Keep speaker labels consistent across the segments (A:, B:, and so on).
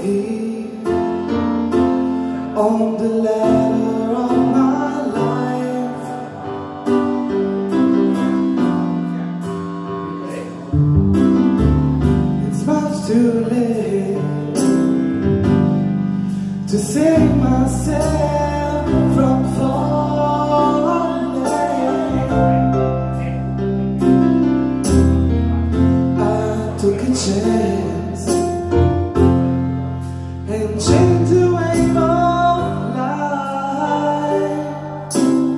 A: key on the ladder of my life. It's much too late to save myself from falling. I took a chance and changed the wave of life,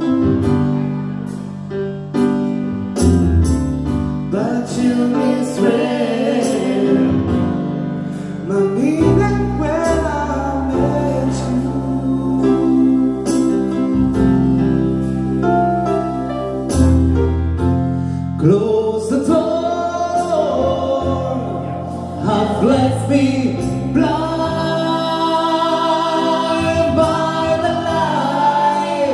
A: but you misread my meaning when I met you. Close the door, have left me blind by the light.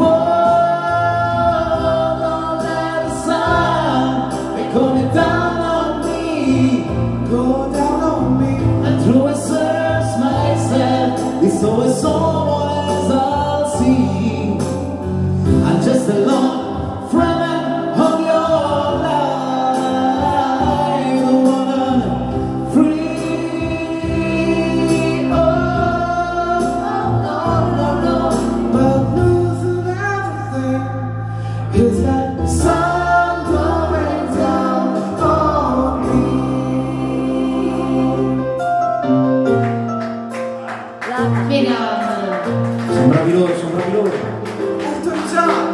A: Whoa, don't let the sun coming down on me, go down on me. And through a search myself, it's always someone else I'll see. I'm just alone, fragment of your life, the one free. Oh, no, but losing everything is like the sun going down on me.
B: Sono bravi loro, sono bravi loro.
A: Elton John.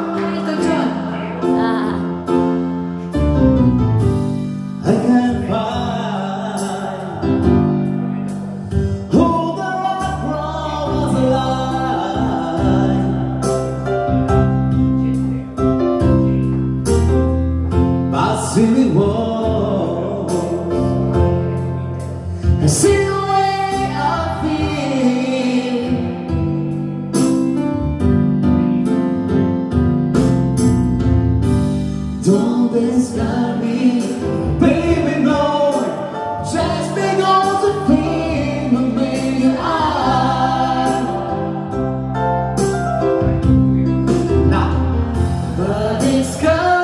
B: I can't find who the rock was alive. But see it was, I see the way I feel. Don't discard me, baby, no. Just because the pain will make you out. Nah, but it's